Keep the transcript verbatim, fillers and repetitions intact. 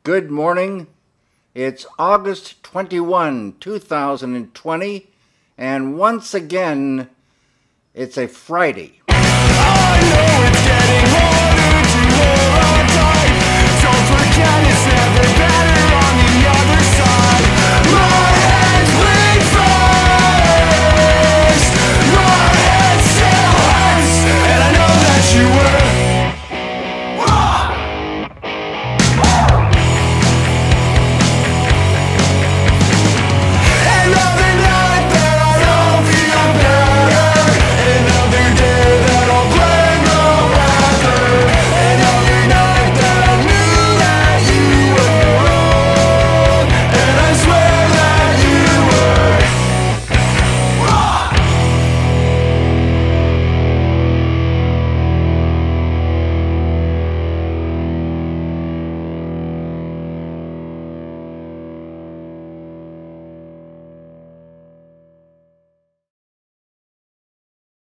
Good morning. It's August twenty-first, two thousand twenty, and once again, it's a Friday.